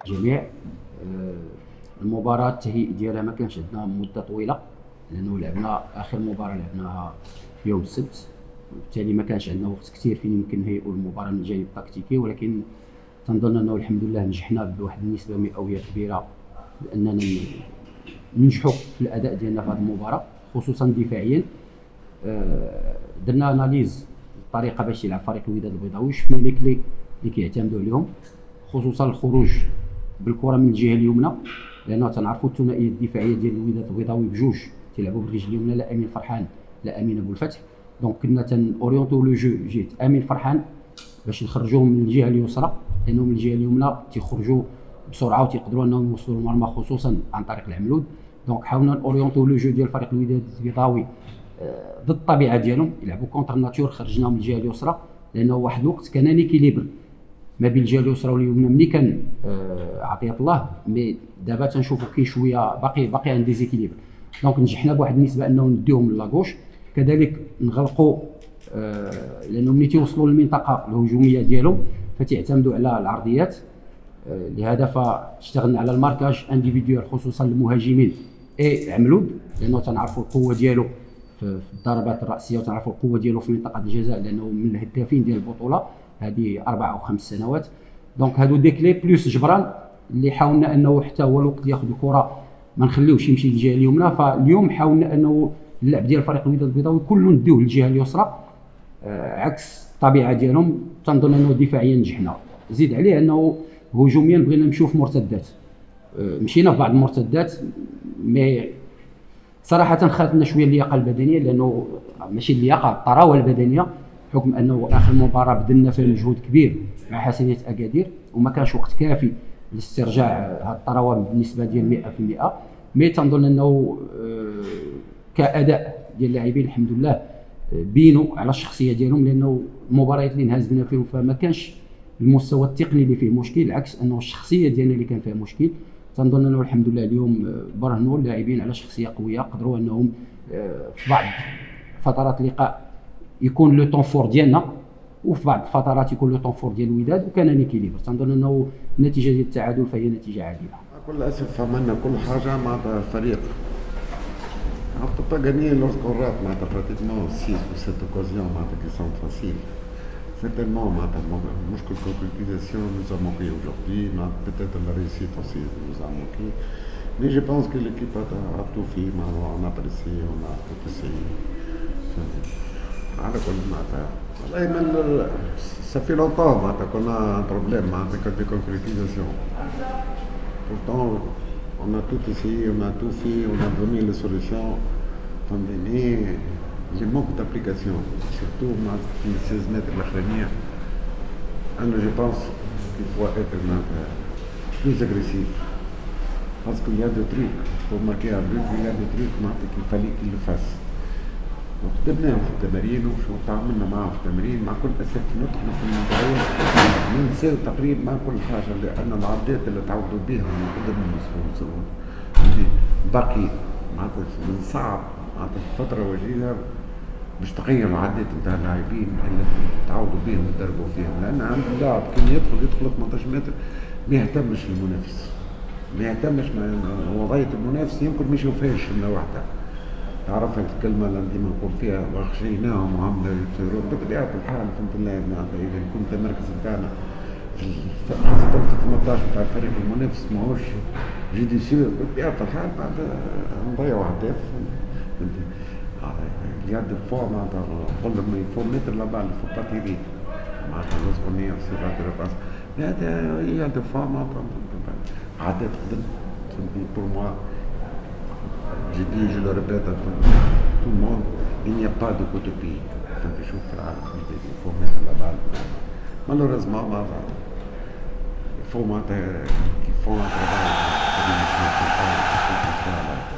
الجميع. المباراة التهيئ ديالها ما كانش عندنا مدة طويلة، لأنه لعبنا آخر مباراة لعبناها يوم السبت، وبالتالي ما كانش عندنا وقت كثير فين يمكن نهيئوا المباراة من الجانب التكتيكي. ولكن تنظن أنه الحمد لله نجحنا بواحد النسبة مئوية كبيرة بأننا ننجحوا في الأداء ديالنا في هذه المباراة، خصوصا دفاعيا. درنا اناليز الطريقة باش يلعب فريق الوداد البيضاوي، شفنا لي كلي اللي كيعتمدوا عليهم، خصوصا الخروج بالكره من الجهه اليمنى، لانه تنعرفوا الثنائيه الدفاعيه ديال الوداد البيضاوي بجوج تيلعبوا بالرجل اليمنى، لا امين فرحان لا امين ابو الفتح. دونك كنا تنورينتو لو جو جهه امين فرحان باش نخرجوهم من الجهه اليسرى، لانهم من الجهه اليمنى تيخرجوا بسرعه وتيقدروا انهم يوصلوا للمرمى خصوصا عن طريق العملود. دونك حاولنا نورينتو لو جو ديال فريق الوداد البيضاوي ضد الطبيعه ديالهم، يلعبوا كونتر ناتور، خرجناهم من الجهه اليسرى، لانه واحد الوقت كان ليكيليبر ما بين الجهه اليسرى واليمنى ملي كان عطيه الله، مي دابا تنشوفوا كاين شويه باقي عند ديزيكيليبر. دونك نجحنا بواحد النسبه انه نديوهم لاكوش، كذلك نغلقوا لانه ملي تيوصلوا للمنطقه الهجوميه ديالهم فتعتمدوا على العرضيات. لهذا فاشتغلنا على الماركاج انديفيديوال خصوصا المهاجمين عملود، لانه تنعرفوا القوه ديالو في الضربات الراسيه وتنعرفوا القوه ديالو في منطقه الجزاء، لانه من الهدافين ديال البطوله هذه 4 أو 5 سنوات. دونك هادو دي كلي بلوس جبران اللي حاولنا انه حتى هو الوقت ياخذ الكره ما نخليوش يمشي للجهه اليمنى. فاليوم حاولنا انه اللعب ديال فريق الوداد البيضاوي كله نديوه للجهه اليسرى عكس الطبيعه ديالهم. تنظن انه دفاعيا نجحنا، زيد عليه انه هجوميا بغينا نمشيو في مرتدات، مشينا في بعض المرتدات، مي صراحه خالتنا شويه اللياقه البدنيه، لانه ماشي اللياقه الطراوه البدنيه، بحكم انه اخر مباراه بذلنا فيها مجهود كبير مع حسنيه اكادير وما كانش وقت كافي لاسترجاع هذه الطراوه بالنسبه ديال 100%. مي تنظن انه كاداء ديال اللاعبين الحمد لله بينوا على الشخصيه ديالهم، لانه المباريات اللي انهزمنا فيهم فما كانش المستوى التقني اللي فيه مشكل، عكس انه الشخصيه ديالنا اللي كان فيها مشكل. تنظن انه الحمد لله اليوم برهنوا اللاعبين على شخصيه قويه، قدروا انهم في بعض فترات اللقاء يكون لو طون فور ديالنا، وفي بعض الفترات يكون لو طون فور ديال الوداد، وكان ليكيليبر. تنظن انه النتيجه ديال التعادل فهي نتيجه عادله. بكل اسف عملنا كل حاجه مع الفريق. On ne peut pas gagner lorsqu'on rate pratiquement 6 ou 7 occasions qui sont faciles. Certainement, la concrétisation nous a manqué aujourd'hui, peut-être la réussite aussi nous a manqué. Mais je pense que l'équipe a tout fait, on a apprécié, on a tout essayé. على كل والله ça fait longtemps qu'on a un problème de concrétisation. Pourtant, on a tout essayé, on a tout fait, on a donné les solutions. Mais le manque d'application, surtout les 16 mètres de la première, je pense qu'il faut être plus agressif. Parce qu'il y a des trucs, pour marquer un but, il y a des trucs qu'il fallait qu'il le fasse. وكتبناهم في التمارين وتعاملنا معهم في التمارين، مع كل اسف ندخلوا في المباريات ننساو تقريبا مع كل حاجه، لان العادات اللي تعودوا بها نقدروا نوصلوا باقي معناتها من صعب معناتها فتره وجيزه باش تغير العادات نتاع اللاعبين اللي تعودوا بهم وتدربوا فيهم. لان عند اللاعب كي يدخل 18 متر ما يهتمش المنافس، ما يهتمش وضعيه المنافس، يمكن ما يشوفهاش من وحده. تعرف الكلمة اللي ديما نقول فيها وخشيناهم وهم لا يبصرون. بطبيعة الحال الحمد لله إذا كنت المركز بتاعنا خاصة في 18 بتاع الفريق المنافس ماهوش جيديسيو، بطبيعة الحال بعد نضيعوا أهداف. اليد فوق معناتها نقول لهم يفو متر لا بال يفو با تيري معناتها لازم يصير هذا الرقص. هذا يد فوق معناتها عادات خدمت بور موا. J'ai dit, je le répète à tout le monde, il n'y a pas de utopie. Il faut mettre la balle. Malheureusement, il faut qu'ils font un travail.